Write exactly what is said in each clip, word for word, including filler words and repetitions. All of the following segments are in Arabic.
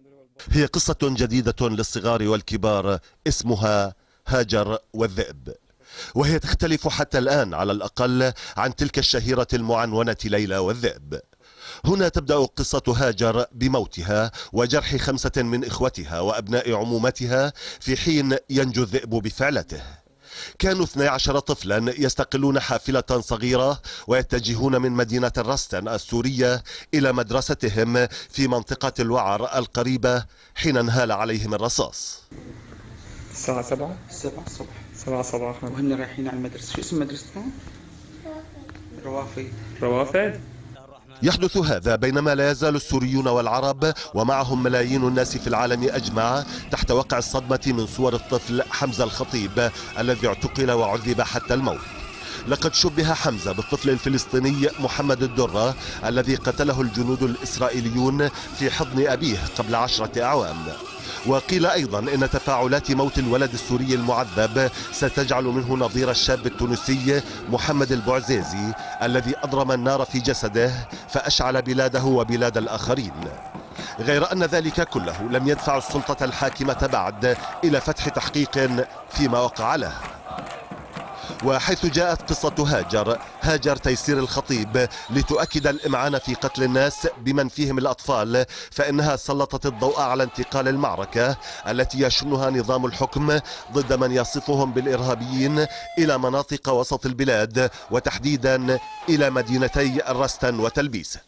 هي قصة جديدة للصغار والكبار اسمها هاجر والذئب، وهي تختلف حتى الآن على الأقل عن تلك الشهيرة المعنونة ليلى والذئب. هنا تبدأ قصة هاجر بموتها وجرح خمسة من إخوتها وأبناء عمومتها في حين ينجو الذئب بفعلته. كانوا اثني عشر طفلا يستقلون حافلة صغيرة ويتجهون من مدينة الرستن السورية إلى مدرستهم في منطقة الوعر القريبة حين انهال عليهم الرصاص. الساعة سبعة سبعة الصبح سبعة صباحا وهن رايحين على المدرسة. شو اسم مدرستهم؟ روافد. روافد. يحدث هذا بينما لا يزال السوريون والعرب ومعهم ملايين الناس في العالم أجمع تحت وقع الصدمة من صور الطفل حمزة الخطيب الذي اعتقل وعذب حتى الموت. لقد شبه حمزة بالطفل الفلسطيني محمد الدرة الذي قتله الجنود الإسرائيليون في حضن أبيه قبل عشرة أعوام. وقيل أيضا إن تفاعلات موت الولد السوري المعذب ستجعل منه نظير الشاب التونسي محمد البعزيزي الذي أضرم النار في جسده فأشعل بلاده وبلاد الآخرين. غير أن ذلك كله لم يدفع السلطة الحاكمة بعد إلى فتح تحقيق فيما وقع له. وحيث جاءت قصة هاجر هاجر تيسير الخطيب لتؤكد الإمعان في قتل الناس بمن فيهم الأطفال، فإنها سلطت الضوء على انتقال المعركة التي يشنها نظام الحكم ضد من يصفهم بالإرهابيين إلى مناطق وسط البلاد وتحديدا إلى مدينتي الرستن وتلبيس.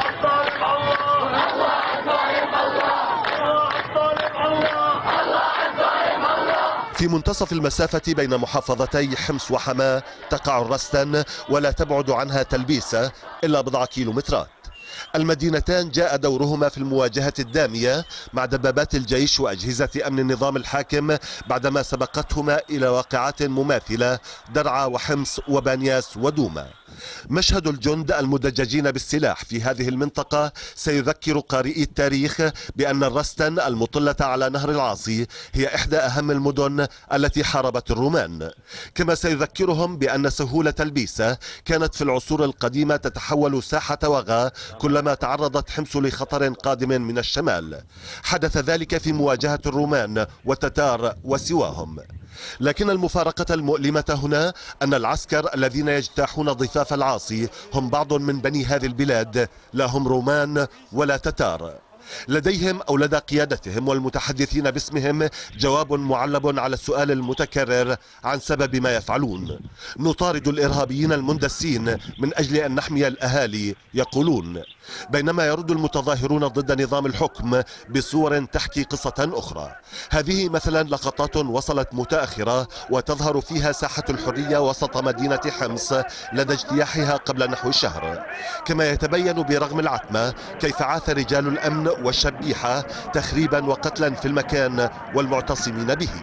في منتصف المسافة بين محافظتي حمص وحماة تقع الرستن ولا تبعد عنها تلبيس إلا بضع كيلومترات. المدينتان جاء دورهما في المواجهة الدامية مع دبابات الجيش وأجهزة أمن النظام الحاكم بعدما سبقتهما إلى واقعات مماثلة درعا وحمص وبانياس ودوما. مشهد الجند المدججين بالسلاح في هذه المنطقة سيذكر قارئي التاريخ بأن الرستن المطلة على نهر العاصي هي إحدى أهم المدن التي حاربت الرومان، كما سيذكرهم بأن سهولة البيسة كانت في العصور القديمة تتحول ساحة وغى كلما تعرضت حمص لخطر قادم من الشمال. حدث ذلك في مواجهة الرومان والتتار وسواهم. لكن المفارقة المؤلمة هنا أن العسكر الذين يجتاحون ضفاف العاصي هم بعض من بني هذه البلاد، لا هم رومان ولا تتار. لديهم أو لدى قيادتهم والمتحدثين باسمهم جواب معلب على السؤال المتكرر عن سبب ما يفعلون. نطارد الإرهابيين المندسين من أجل أن نحمي الأهالي يقولون، بينما يرد المتظاهرون ضد نظام الحكم بصور تحكي قصة أخرى. هذه مثلا لقطات وصلت متأخرة وتظهر فيها ساحة الحرية وسط مدينة حمص لدى اجتياحها قبل نحو شهر، كما يتبين برغم العتمة كيف عاث رجال الأمن والشبيحة تخريبا وقتلا في المكان والمعتصمين به.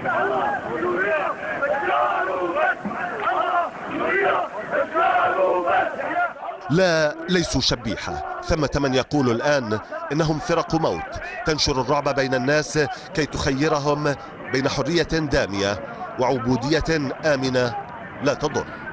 لا، ليسوا شبيحة، ثمة من يقول الآن إنهم فرق موت تنشر الرعب بين الناس كي تخيرهم بين حرية دامية وعبودية آمنة لا تضر.